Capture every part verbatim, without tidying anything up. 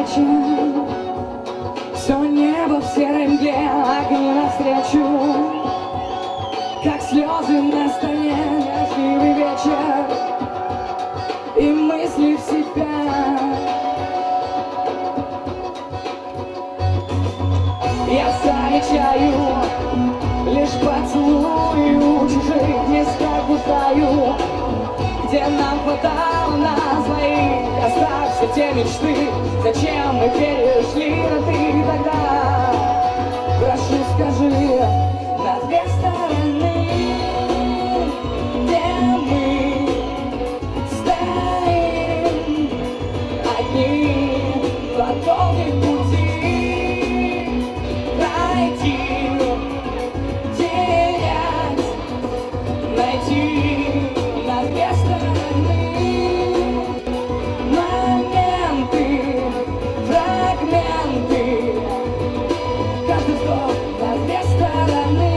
встречи, все небо в серой мгле, огни навстречу, как слезы на столе, счастливый вечер и мысли в себя. Я замечаю лишь поцелуи у чужих местах густаю, где нам хватало на своих. Оставь все те мечты, зачем мы перешли на ты тогда? Прошу, скажи, на две стороны, где мы стоим одни по долгих пути пройти, терять, найти на две стороны моменты, фрагменты, каждый вздох на две стороны,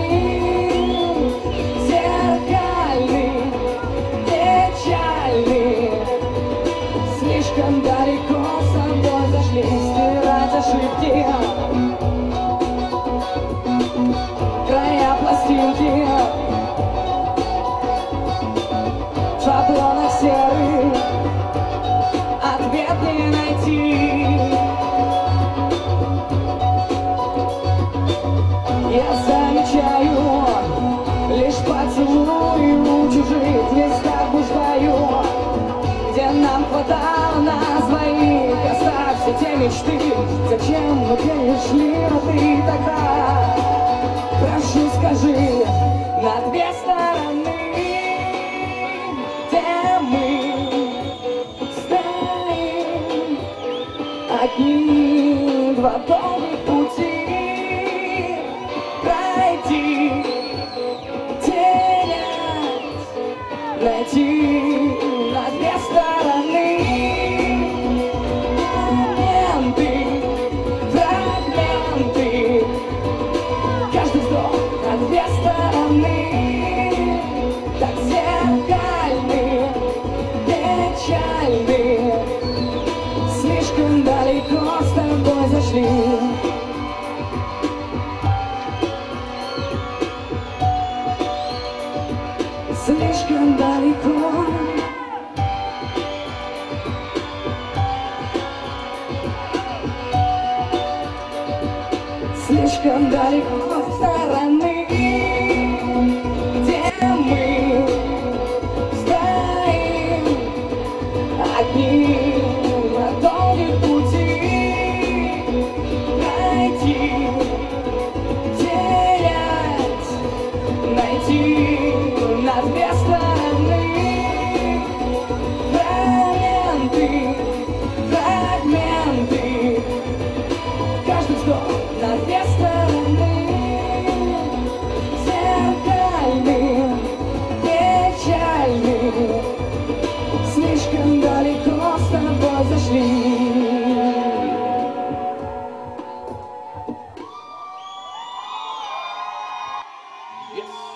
зеркальный, печальный, слишком далеко с собой зашли, стирать ошибки, края пластинки, в шаблонах серых ответ не найти. Я замечаю лишь поцелуи у чужих местах блуждаю, где нам хватало на своих. Оставь все те мечты, зачем мы перешли на ты тогда? Прошу, скажи, на две стороны, где мы стоим одни, два долгих пути пройти, терять, найти на две стороны моменты, фрагменты, каждый вздох на две стороны, так зеркальный, печальный, слишком далеко с тобой зашли. Слишком далеко, слишком далеко с стороны, где мы стоим одни на долгих пути пройти, терять, найти на две стороны моменты, фрагменты, каждый вздох на две стороны, зеркальный, печальный, слишком далеко с тобой зашли. Yes.